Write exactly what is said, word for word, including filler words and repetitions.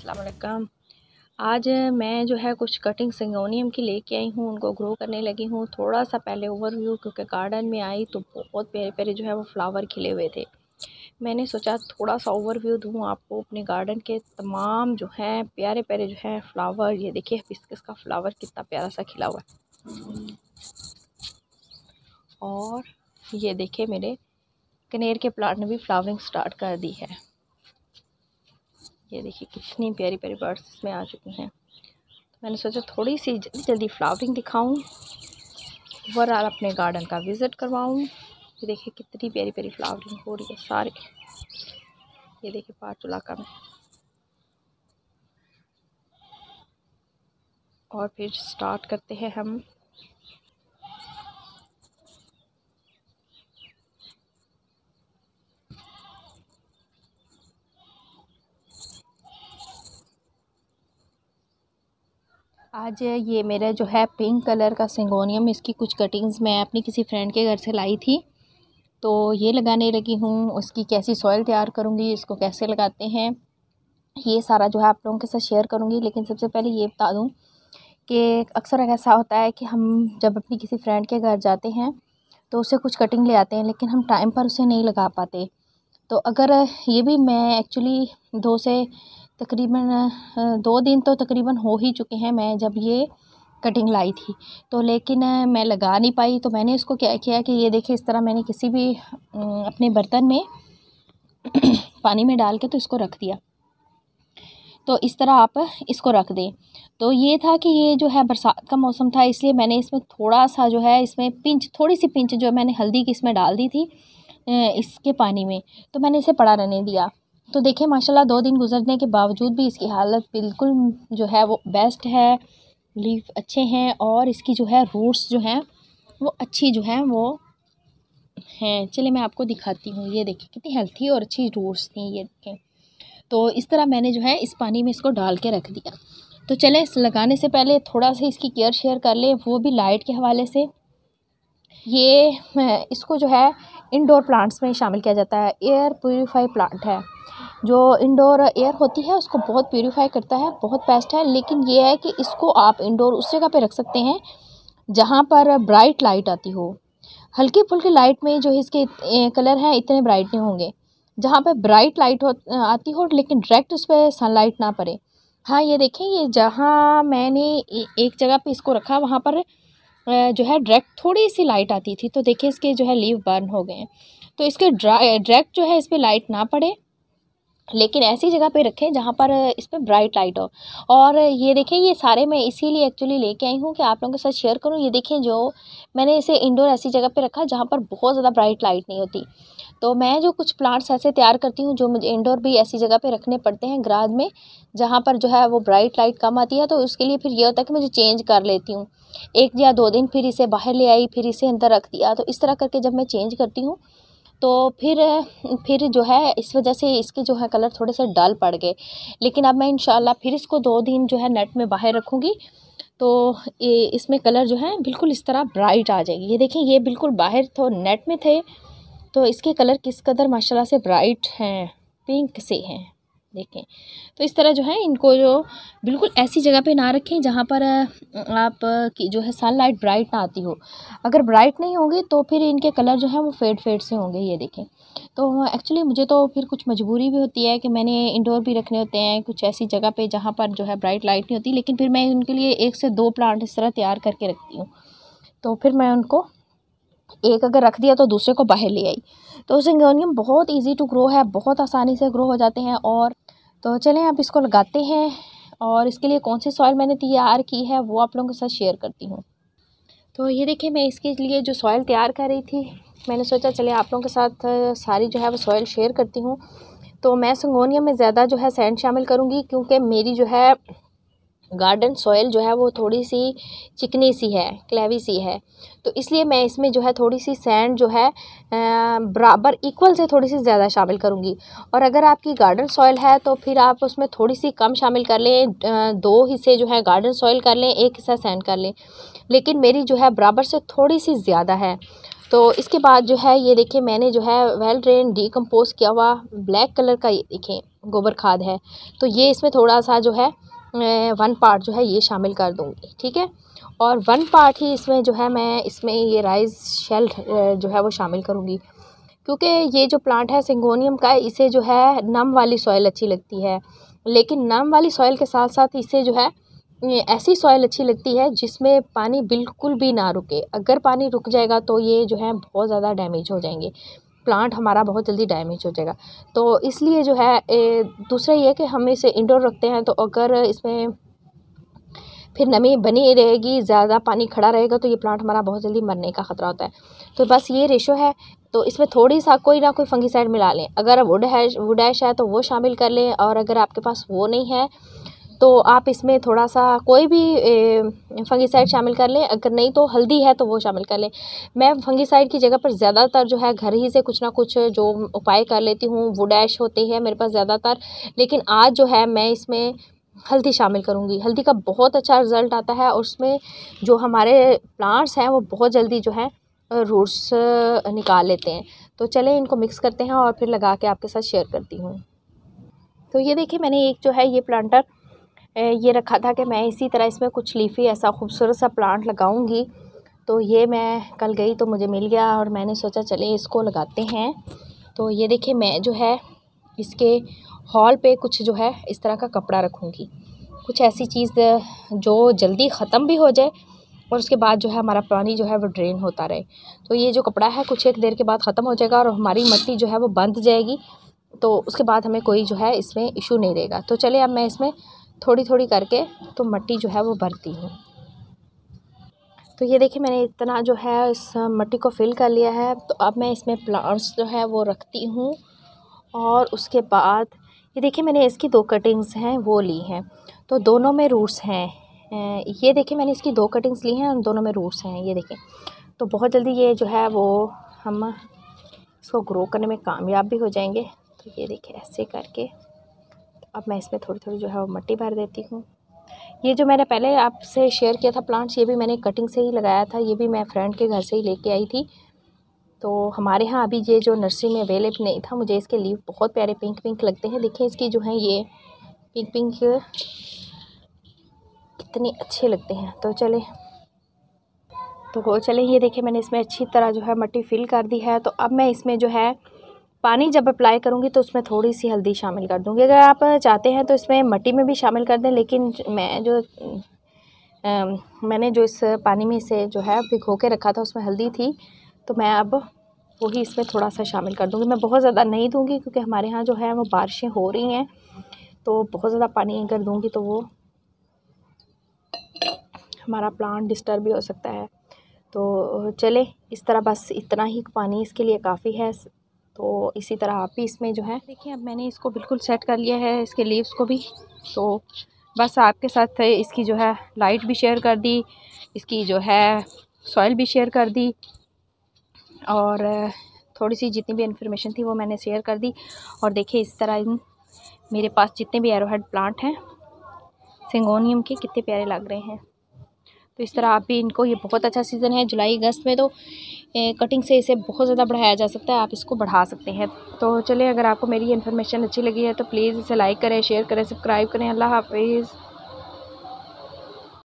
अस्सलाम वालेकुम। आज मैं जो है कुछ कटिंग सिंगोनियम की लेके आई हूँ, उनको ग्रो करने लगी हूँ। थोड़ा सा पहले ओवरव्यू, क्योंकि गार्डन में आई तो बहुत प्यारे प्यारे जो है वो फ्लावर खिले हुए थे। मैंने सोचा थोड़ा सा ओवरव्यू दूँ आपको अपने गार्डन के तमाम जो हैं प्यारे प्यारे जो हैं फ्लावर। ये देखिए हिबिस्कस का फ्लावर कितना प्यारा सा खिला हुआ है, और ये देखिए मेरे कनेर के प्लांट ने भी फ्लावरिंग स्टार्ट कर दी है। ये देखिए कितनी प्यारी प्यारी बर्ड्स इसमें आ चुकी हैं। तो मैंने सोचा थोड़ी सी जल्दी जल्दी फ्लावरिंग दिखाऊं, ओवरऑल अपने गार्डन का विज़िट करवाऊं। ये देखिए कितनी प्यारी प्यारी फ्लावरिंग हो रही है सारे। ये देखिए पार्चुलाका में, और फिर स्टार्ट करते हैं हम। आज ये मेरा जो है पिंक कलर का सिंगोनियम, इसकी कुछ कटिंग्स मैं अपनी किसी फ्रेंड के घर से लाई थी, तो ये लगाने लगी हूँ। उसकी कैसी सॉइल तैयार करूँगी, इसको कैसे लगाते हैं, ये सारा जो है आप लोगों के साथ शेयर करूँगी। लेकिन सबसे पहले ये बता दूँ कि अक्सर ऐसा होता है कि हम जब अपनी किसी फ्रेंड के घर जाते हैं तो उससे कुछ कटिंग ले आते हैं, लेकिन हम टाइम पर उसे नहीं लगा पाते। तो अगर ये भी मैं एक्चुअली दो से तकरीबन दो दिन तो तकरीबन हो ही चुके हैं मैं जब ये कटिंग लाई थी, तो लेकिन मैं लगा नहीं पाई। तो मैंने इसको क्या किया कि ये देखिए इस तरह मैंने किसी भी अपने बर्तन में पानी में डाल के तो इसको रख दिया। तो इस तरह आप इसको रख दें। तो ये था कि ये जो है बरसात का मौसम था, इसलिए मैंने इसमें थोड़ा सा जो है इसमें पिंच थोड़ी सी पिंच जो मैंने हल्दी की इसमें डाल दी थी इसके पानी में, तो मैंने इसे पड़ा रहने दिया। तो देखिए माशाल्लाह दो दिन गुजरने के बावजूद भी इसकी हालत बिल्कुल जो है वो बेस्ट है। लीफ अच्छे हैं और इसकी जो है रूट्स जो हैं वो अच्छी जो हैं वो हैं। चलिए मैं आपको दिखाती हूँ। ये देखिए कितनी हेल्थी और अच्छी रूट्स थी, ये देखें। तो इस तरह मैंने जो है इस पानी में इसको डाल के रख दिया। तो चलें इस लगाने से पहले थोड़ा सा इसकी केयर शेयर कर लें, वो भी लाइट के हवाले से। ये इसको जो है इंडोर प्लांट्स में शामिल किया जाता है। एयर प्यूरीफाई प्लांट है, जो इंडोर एयर होती है उसको बहुत प्यूरीफाई करता है, बहुत बेस्ट है। लेकिन ये है कि इसको आप इंडोर उस जगह पे रख सकते हैं जहाँ पर ब्राइट लाइट आती हो। हल्की फुल्की लाइट में जो इसके कलर हैं इतने ब्राइट नहीं होंगे। जहाँ पे ब्राइट लाइट हो आती हो लेकिन डायरेक्ट उस पर सनलाइट ना पड़े। हाँ ये देखें, ये जहाँ मैंने एक जगह पे इसको रखा वहाँ पर जो है डायरेक्ट थोड़ी सी लाइट आती थी, तो देखिए इसके जो है लीव बर्न हो गए हैं। तो इसके डायरेक्ट जो है इस पर लाइट ना पड़े, लेकिन ऐसी जगह पे रखें जहाँ पर इस पर ब्राइट लाइट हो। और ये देखें ये सारे मैं इसीलिए एक्चुअली लेके आई हूँ कि आप लोगों के साथ शेयर करूँ। ये देखें जो मैंने इसे इंडोर ऐसी जगह पे रखा जहाँ पर बहुत ज़्यादा ब्राइट लाइट नहीं होती। तो मैं जो कुछ प्लांट्स ऐसे तैयार करती हूँ जो मुझे इंडोर भी ऐसी जगह पे रखने पड़ते हैं ग्राज में, जहाँ पर जो है वो ब्राइट लाइट कम आती है, तो उसके लिए फिर ये होता है कि मुझे चेंज कर लेती हूँ। एक या दो दिन फिर इसे बाहर ले आई, फिर इसे अंदर रख दिया। तो इस तरह करके जब मैं चेंज करती हूँ तो फिर फिर जो है इस वजह से इसके जो है कलर थोड़े से डल पड़ गए। लेकिन अब मैं इंशाल्लाह फिर इसको दो दिन जो है नेट में बाहर रखूँगी, तो ये इसमें कलर जो है बिल्कुल इस तरह ब्राइट आ जाएगी। ये देखें ये बिल्कुल बाहर तो नेट में थे, तो इसके कलर किस कदर माशाल्लाह से ब्राइट हैं, पिंक से हैं देखें। तो इस तरह जो है इनको जो बिल्कुल ऐसी जगह पे ना रखें जहाँ पर आप की जो है सनलाइट ब्राइट ना आती हो। अगर ब्राइट नहीं होंगे तो फिर इनके कलर जो है वो फेड फेड से होंगे। ये देखें, तो एक्चुअली मुझे तो फिर कुछ मजबूरी भी होती है कि मैंने इंडोर भी रखने होते हैं कुछ ऐसी जगह पे जहाँ पर जो है ब्राइट लाइट नहीं होती, लेकिन फिर मैं उनके लिए एक से दो प्लांट इस तरह तैयार करके रखती हूँ। तो फिर मैं उनको एक अगर रख दिया तो दूसरे को बाहर ले आई। तो सिंगोनियम बहुत इजी टू ग्रो है, बहुत आसानी से ग्रो हो जाते हैं। और तो चलें आप इसको लगाते हैं, और इसके लिए कौन सी सॉइल मैंने तैयार की है वो आप लोगों के साथ शेयर करती हूँ। तो ये देखिए मैं इसके लिए जो सॉइल तैयार कर रही थी, मैंने सोचा चले आप लोगों के साथ सारी जो है वो सॉइल शेयर करती हूँ। तो मैं सिंगोनियम में ज़्यादा जो है सैंड शामिल करूँगी, क्योंकि मेरी जो है गार्डन सॉइल जो है वो थोड़ी सी चिकनी सी है, क्लेवी सी है। तो इसलिए मैं इसमें जो है थोड़ी सी सैंड जो है बराबर इक्वल से थोड़ी सी ज़्यादा शामिल करूँगी। और अगर आपकी गार्डन सॉइल है तो फिर आप उसमें थोड़ी सी कम शामिल कर लें, दो हिस्से जो है गार्डन सॉइल कर लें, एक हिस्सा सैंड कर लें। लेकिन मेरी जो है बराबर से थोड़ी सी ज़्यादा है, तो इसके बाद जो है ये देखिए मैंने जो है वेल ड्रेन डीकम्पोज किया हुआ ब्लैक कलर का ये देखें गोबर खाद है, तो ये इसमें थोड़ा सा जो है वन पार्ट जो है ये शामिल कर दूँगी, ठीक है। और वन पार्ट ही इसमें जो है मैं इसमें ये राइस शेल जो है वो शामिल करूँगी, क्योंकि ये जो प्लांट है सिंगोनियम का, इसे जो है नम वाली सॉइल अच्छी लगती है, लेकिन नम वाली सॉइल के साथ साथ इसे जो है ऐसी सॉइल अच्छी लगती है जिसमें पानी बिल्कुल भी ना रुके। अगर पानी रुक जाएगा तो ये जो है बहुत ज़्यादा डैमेज हो जाएंगे, प्लांट हमारा बहुत जल्दी डैमेज हो जाएगा। तो इसलिए जो है ए, दूसरा ये कि हम इसे इंडोर रखते हैं, तो अगर इसमें फिर नमी बनी रहेगी, ज़्यादा पानी खड़ा रहेगा, तो ये प्लांट हमारा बहुत जल्दी मरने का ख़तरा होता है। तो बस ये रेशो है। तो इसमें थोड़ी सा कोई ना कोई फंगीसाइड मिला लें, अगर वुड है वुड ऐश है तो वो शामिल कर लें, और अगर आपके पास वो नहीं है तो आप इसमें थोड़ा सा कोई भी फंगीसाइड शामिल कर लें, अगर नहीं तो हल्दी है तो वो शामिल कर लें। मैं फंगीसाइड की जगह पर ज़्यादातर जो है घर ही से कुछ ना कुछ जो उपाय कर लेती हूँ। वुड ऐश होती है मेरे पास ज़्यादातर, लेकिन आज जो है मैं इसमें हल्दी शामिल करूँगी। हल्दी का बहुत अच्छा रिज़ल्ट आता है, और उसमें जो हमारे प्लांट्स हैं वो बहुत जल्दी जो है रूट्स निकाल लेते हैं। तो चलें इनको मिक्स करते हैं और फिर लगा के आपके साथ शेयर करती हूँ। तो ये देखिए मैंने एक जो है ये प्लांटर ये रखा था कि मैं इसी तरह इसमें कुछ लीफी ऐसा खूबसूरत सा प्लांट लगाऊंगी। तो ये मैं कल गई तो मुझे मिल गया, और मैंने सोचा चले इसको लगाते हैं। तो ये देखिए मैं जो है इसके हॉल पे कुछ जो है इस तरह का कपड़ा रखूँगी, कुछ ऐसी चीज़ जो जल्दी ख़त्म भी हो जाए और उसके बाद जो है हमारा पानी जो है वो ड्रेन होता रहे। तो ये जो कपड़ा है कुछ एक देर के बाद ख़त्म हो जाएगा और हमारी मिट्टी जो है वो बंध जाएगी, तो उसके बाद हमें कोई जो है इसमें इशू नहीं रहेगा। तो चलिए अब मैं इसमें थोड़ी थोड़ी करके तो मिट्टी जो है वो भरती हूँ। तो ये देखिए मैंने इतना जो है इस मिट्टी को फिल कर लिया है। तो अब मैं इसमें प्लांट्स जो है वो रखती हूँ, और उसके बाद ये देखिए मैंने इसकी दो कटिंग्स हैं वो ली हैं, तो दोनों में रूट्स हैं। ये देखिए मैंने इसकी दो कटिंग्स ली हैं और दोनों में रूट्स हैं, ये देखें। तो बहुत जल्दी ये जो है वो हम इसको ग्रो करने में कामयाब भी हो जाएंगे। तो ये देखिए ऐसे करके अब मैं इसमें थोड़ी थोड़ी जो है वो मिट्टी भर देती हूँ। ये जो मैंने पहले आपसे शेयर किया था प्लांट्स, ये भी मैंने कटिंग से ही लगाया था, ये भी मैं फ्रेंड के घर से ही लेके आई थी। तो हमारे यहाँ अभी ये जो नर्सरी में अवेलेबल नहीं था। मुझे इसके लीव बहुत प्यारे पिंक पिंक लगते हैं। देखिए इसकी जो है ये पिंक पिंक कितने अच्छे लगते हैं। तो चले तो वो चले ये देखिए मैंने इसमें अच्छी तरह जो है मिट्टी फिल कर दी है। तो अब मैं इसमें जो है पानी जब अप्लाई करूँगी तो उसमें थोड़ी सी हल्दी शामिल कर दूँगी। अगर आप चाहते हैं तो इसमें मिट्टी में भी शामिल कर दें, लेकिन मैं जो आ, मैंने जो इस पानी में से जो है भिगो के रखा था उसमें हल्दी थी, तो मैं अब वही इसमें थोड़ा सा शामिल कर दूँगी। मैं बहुत ज़्यादा नहीं दूँगी क्योंकि हमारे यहाँ जो है वो बारिशें हो रही हैं, तो बहुत ज़्यादा पानी अगर दूँगी तो वो हमारा प्लांट डिस्टर्ब भी हो सकता है। तो चले इस तरह बस इतना ही पानी इसके लिए काफ़ी है। तो इसी तरह आप भी इसमें जो है देखिए अब मैंने इसको बिल्कुल सेट कर लिया है, इसके लीव्स को भी। तो बस आपके साथ इसकी जो है लाइट भी शेयर कर दी, इसकी जो है सॉइल भी शेयर कर दी, और थोड़ी सी जितनी भी इन्फॉर्मेशन थी वो मैंने शेयर कर दी। और देखिए इस तरह इन मेरे पास जितने भी एरोहेड प्लांट हैं सिंगोनियम के कितने प्यारे लग रहे हैं। तो इस तरह आप भी इनको, ये बहुत अच्छा सीज़न है जुलाई अगस्त में, तो कटिंग से इसे बहुत ज़्यादा बढ़ाया जा सकता है, आप इसको बढ़ा सकते हैं। तो चलिए अगर आपको मेरी इन्फॉर्मेशन अच्छी लगी है तो प्लीज़ इसे लाइक करें, शेयर करें, सब्सक्राइब करें। अल्लाह हाफिज़।